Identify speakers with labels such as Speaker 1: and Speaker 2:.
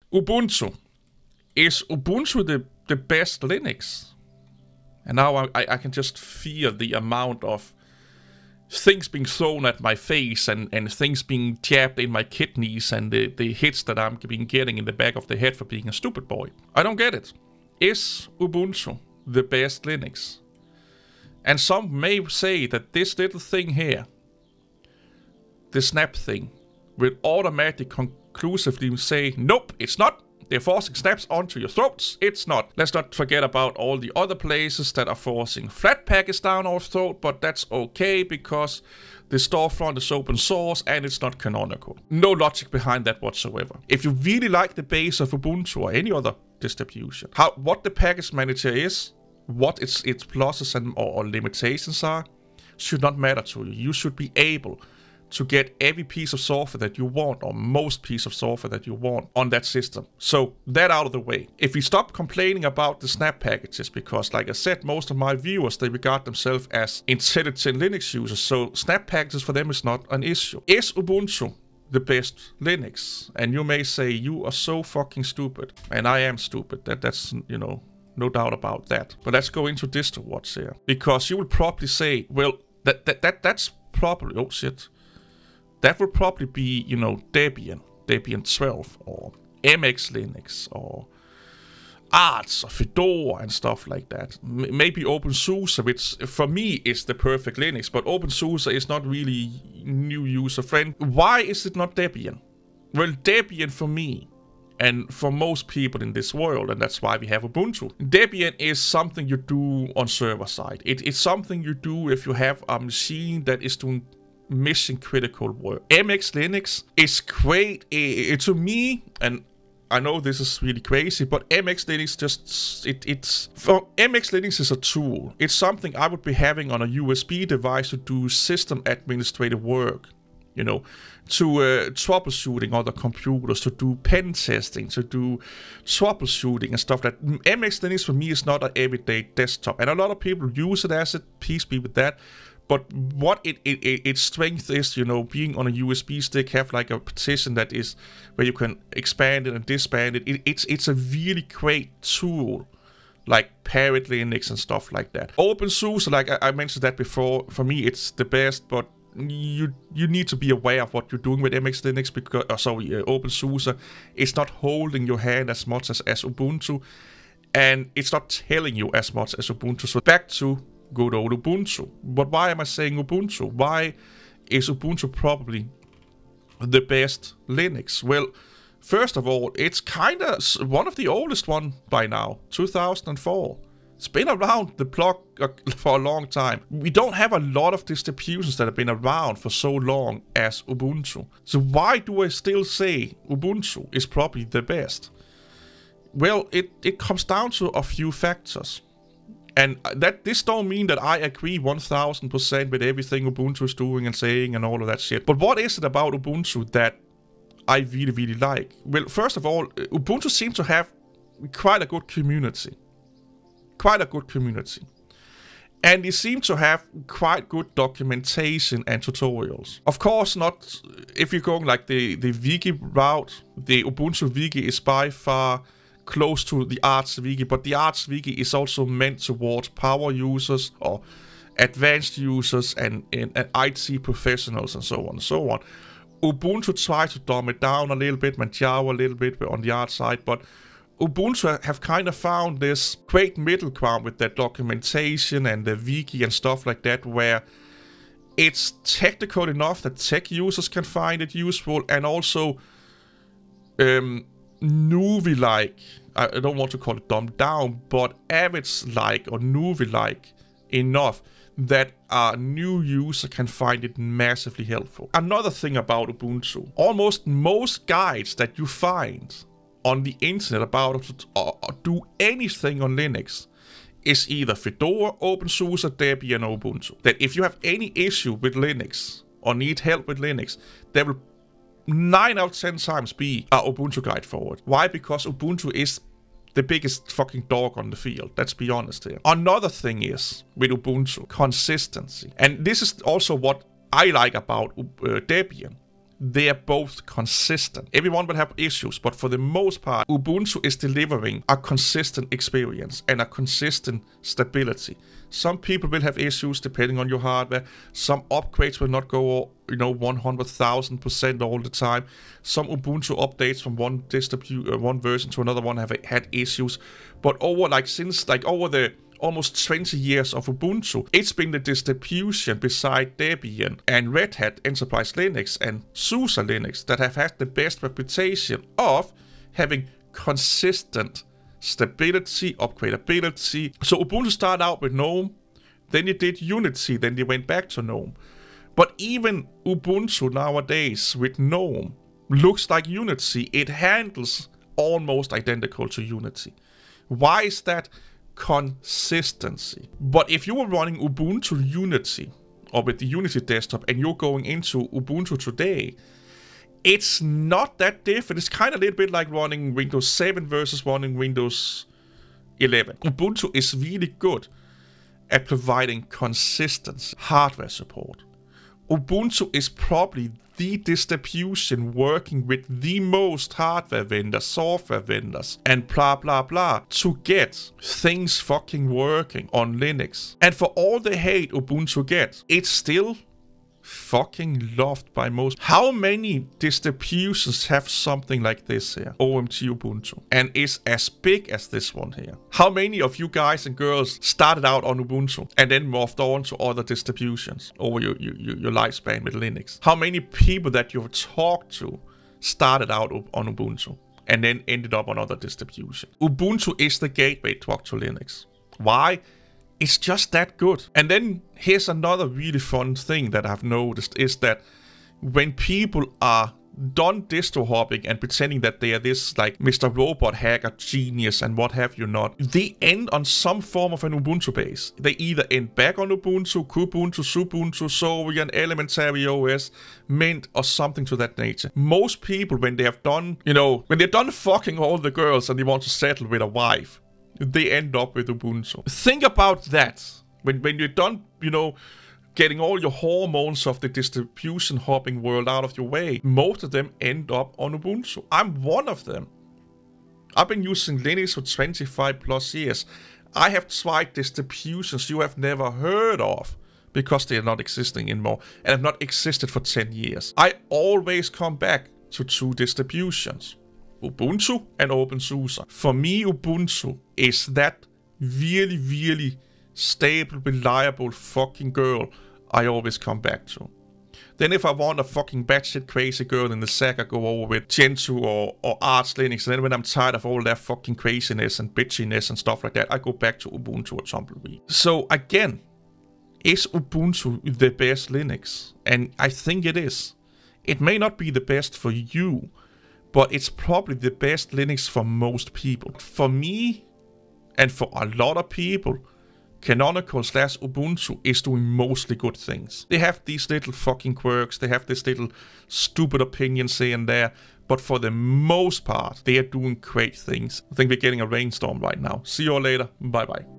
Speaker 1: Ubuntu. Is Ubuntu the best Linux? And now I can just feel the amount of things being thrown at my face and things being jabbed in my kidneys and the hits that I'm getting in the back of the head for being a stupid boy. I don't get it. Is Ubuntu the best Linux? And some may say that this little thing here, the snap thing, will automatically conclusively say, nope, it's not. They're forcing snaps onto your throats. It's not. Let's not forget about all the other places that are forcing Flatpaks down our throat, but that's okay because the storefront is open source and it's not canonical. No logic behind that whatsoever. If you really like the base of Ubuntu or any other distribution, what the package manager is, what its pluses and or limitations are, should not matter to you. You should be able to get every piece of software that you want, or most piece of software that you want on that system. So that out of the way. If we stop complaining about the snap packages, because like I said, most of my viewers, they regard themselves as intelligent Linux users, so snap packages for them is not an issue. Is Ubuntu the best Linux? And you may say, you are so fucking stupid. And I am stupid. That's, you know, no doubt about that. But let's go into DistroWatch here. Because you will probably say, well, that's probably, oh shit. That would probably be, you know, Debian 12, or MX Linux, or Arch, or Fedora, and stuff like that. Maybe OpenSUSE, which for me is the perfect Linux, but OpenSUSE is not really new user friendly. Why is it not Debian? Well, Debian for me, and for most people in this world, and that's why we have Ubuntu, Debian is something you do on server side. It's something you do if you have a machine that is doing mission critical work. MX Linux is great to me, and I know this is really crazy, but MX Linux MX Linux is a tool. It's something I would be having on a USB device to do system administrative work, you know, to troubleshooting other computers, to do pen testing, to do troubleshooting and stuff. That MX Linux for me is not an everyday desktop, and a lot of people use it as it. Peace be with that. But what its strength is, you know, being on a USB stick, have like a partition that is where you can expand it and disband it. It's a really great tool, like Parrot Linux and stuff like that. OpenSUSE, like I mentioned that before, for me it's the best, but you need to be aware of what you're doing with MX Linux, because OpenSUSE is not holding your hand as much as Ubuntu, and it's not telling you as much as Ubuntu. So back to good old Ubuntu. But why am I saying Ubuntu? Why is Ubuntu probably the best Linux? Well, first of all, it's kind of one of the oldest one by now, 2004. It's been around the block for a long time. We don't have a lot of distributions that have been around for so long as Ubuntu. So why do I still say Ubuntu is probably the best? Well, it comes down to a few factors. And this don't mean that I agree 1000% with everything Ubuntu is doing and saying and all of that shit. But what is it about Ubuntu that I really, really like? Well, first of all, Ubuntu seems to have quite a good community. And they seem to have quite good documentation and tutorials. Of course, not if you're going like the Wiki route. The Ubuntu Wiki is by far close to the Arch Wiki, but the Arch Wiki is also meant towards power users or advanced users and IT professionals and so on and so on. Ubuntu tries to dumb it down a little bit, Manjaro a little bit on the Arch side, but Ubuntu have kind of found this great middle ground with their documentation and the wiki and stuff like that, where it's technical enough that tech users can find it useful, and also newbie-like, I don't want to call it dumbed down, but average-like or newbie-like enough that a new user can find it massively helpful. Another thing about Ubuntu, almost most guides that you find on the internet about or do anything on Linux is either Fedora, OpenSUSE, Debian, or Ubuntu. That if you have any issue with Linux or need help with Linux, there will 9 out of 10 times be a Ubuntu guide for it. Why? Because Ubuntu is the biggest fucking dog on the field. Let's be honest here. Another thing is with Ubuntu, consistency. And this is also what I like about Debian. they are both consistent. Everyone will have issues, but for the most part, Ubuntu is delivering a consistent experience and a consistent stability. Some people will have issues depending on your hardware. Some upgrades will not go, 100,000% all the time. Some Ubuntu updates from one version to another one have had issues. But over the almost 20 years of Ubuntu, it's been the distribution beside Debian and Red Hat Enterprise Linux and SUSE Linux that have had the best reputation of having consistent stability, upgradability. So Ubuntu started out with GNOME, then you did Unity, then they went back to GNOME. But even Ubuntu nowadays with GNOME looks like Unity. It handles almost identical to Unity. Why is that? Consistency. But if you were running Ubuntu Unity or with the Unity desktop and you're going into Ubuntu today, it's not that different. It's kind of a little bit like running Windows 7 versus running Windows 11. Ubuntu is really good at providing consistent hardware support. Ubuntu is probably the distribution working with the most hardware vendors, software vendors, and blah blah blah to get things fucking working on Linux. And for all the hate Ubuntu gets, it's still fucking loved by most. How many distributions have something like this here? OMG Ubuntu. And is as big as this one here. How many of you guys and girls started out on Ubuntu and then morphed on to other distributions over your lifespan with Linux? How many people that you've talked to started out on Ubuntu and then ended up on other distributions? Ubuntu is the gateway drug to Linux. Why? It's just that good. And then here's another really fun thing that I've noticed is that when people are done distro hopping and pretending that they are this like Mr. Robot hacker genius and what have you not, they end on some form of an Ubuntu base. They either end back on Ubuntu, Kubuntu, Subuntu, Zorin, Elementary OS, Mint, or something to that nature. Most people, when they have done, when they're done fucking all the girls and they want to settle with a wife, they end up with Ubuntu. Think about that. When you're done, getting all your hormones of the distribution hopping world out of your way, most of them end up on Ubuntu. I'm one of them. I've been using Linux for 25 plus years. I have tried distributions you have never heard of because they are not existing anymore and have not existed for 10 years. I always come back to two distributions. Ubuntu and OpenSUSE. For me, Ubuntu is that really, really stable, reliable fucking girl I always come back to. Then if I want a fucking batshit crazy girl in the sack, I go over with Gentoo or Arch Linux. And then when I'm tired of all that fucking craziness and bitchiness and stuff like that, I go back to Ubuntu or Tumbleweed. So again, is Ubuntu the best Linux? And I think it is. It may not be the best for you, but it's probably the best Linux for most people. For me, and for a lot of people, Canonical/Ubuntu is doing mostly good things. They have these little fucking quirks, they have these little stupid opinions here and there, but for the most part, they are doing great things. I think we're getting a rainstorm right now. See you all later. Bye bye.